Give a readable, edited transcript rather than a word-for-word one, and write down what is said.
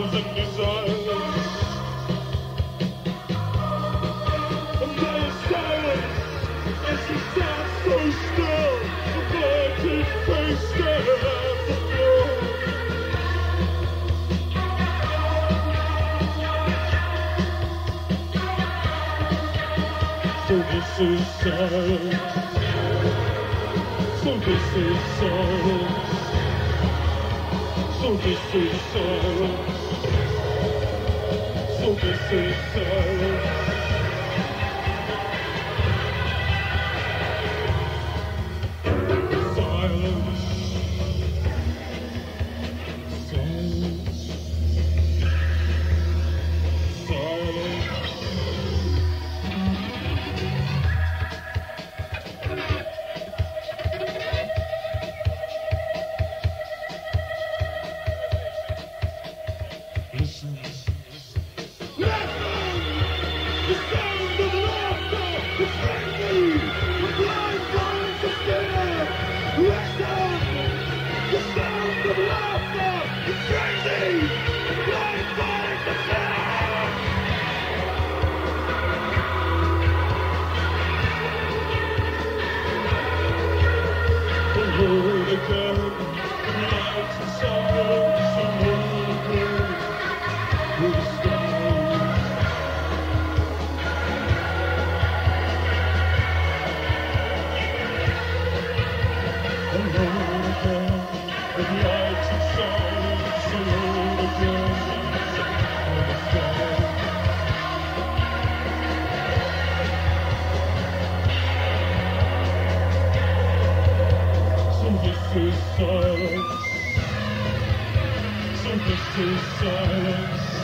thousand desires. And there is silence as she stands so still, averted face staring at the floor. So this is silence. So this is silence. So this is silence. So this is silence. Silence. Silence. Silence. Listen. Listen! The sound of laughter is friendly! The blind violence of fear! Listen! The sound of laughter is friendly! The blind violence of fear! Alone again, lights and silence, alone again. Through the skies. Alone again, with lights and silence, alone again, through the skies. So this is silence. So this is silence.